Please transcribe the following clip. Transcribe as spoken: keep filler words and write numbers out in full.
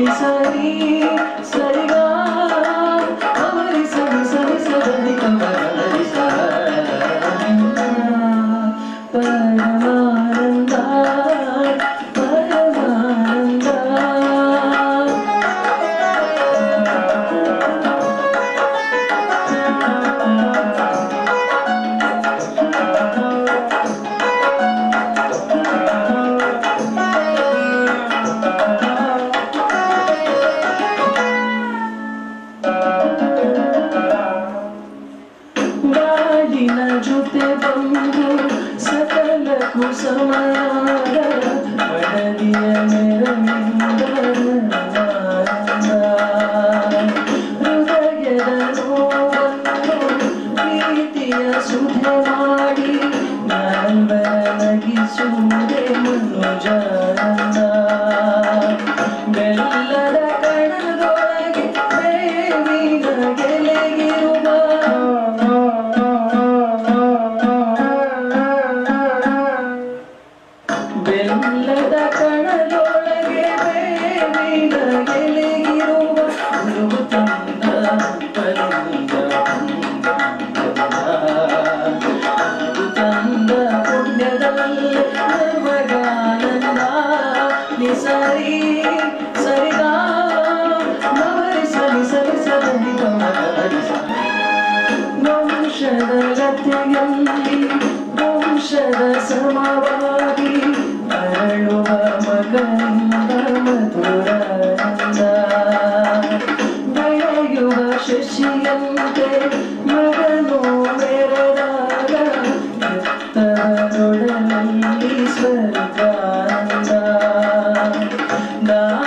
ಸರಿ ಸರಿಗಾ ಅವರಿ ಸರಿ ಸರಿ ಸರಿ ಕಮರಿ ಪರಮಾನಂದ ಪರಮಾನಂದ ಗಾಡಿನ ಜೊತೆ ಬಂದು ಸಕಲ ಕುಸಮಾದ ಮಡದಿಯ ನೆರವಿಂದ ಹೃದಯದ ನೋವನ್ನು ಪ್ರೀತಿಯ ಸುಧೆ ಮಾಡಿ ನಗಿಸುವುದೇ ಮನುಜಾನಂದ ಬೆಲ್ಲದ ಕಣದೊಳಗೆ ಬೇವಿನ ಗೆಲೆಗಿರುವ ಬೆಲ್ಲದ ಕಣದೊಳಗೆ ಬೇವಿನ ಗೆಲೆಗಿರುವ ಗುರು ತಂದ ಪರಿಂದ ತಂದ ಪುಣ್ಯದಲ್ಲಿ ನಮಗಾನಂದ ನಿಸರಿ ಸರಿಗಾ ನವರಿ ಸರಿ ಸರಿ ಸರಿ ಕಮರಿ ವಂಶದ ಲತೆಯಲ್ಲಿ ವಂಶದ ಸಮವಾಗಿ ಅರಳುವ ಮಗನಿಂದ ಮಧುರಾನಂದ ಬೆಳೆಯುವ ಶಶಿಯಂತೆ ಮಗನು ಮೆರೆದಾಗ ಎತ್ತರದೊಡಲಲ್ಲಿ ಸ್ವರ್ಗಾನಂದ